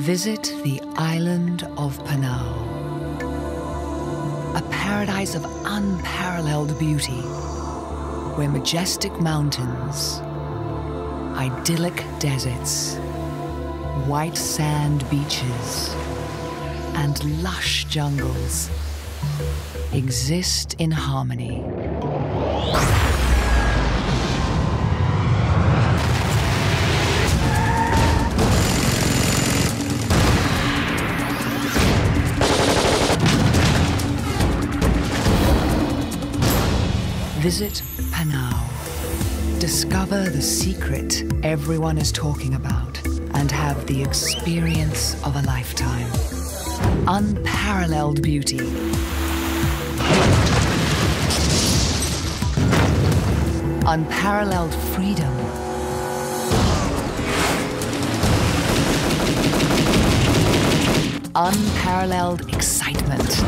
Visit the island of Panau, a paradise of unparalleled beauty, where majestic mountains, idyllic deserts, white sand beaches, and lush jungles exist in harmony. Visit Panau. Discover the secret everyone is talking about and have the experience of a lifetime. Unparalleled beauty. Unparalleled freedom. Unparalleled excitement.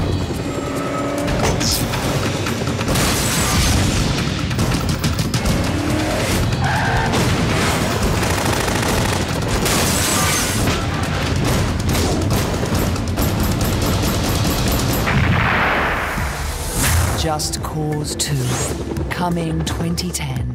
Just Cause 2, coming 2010.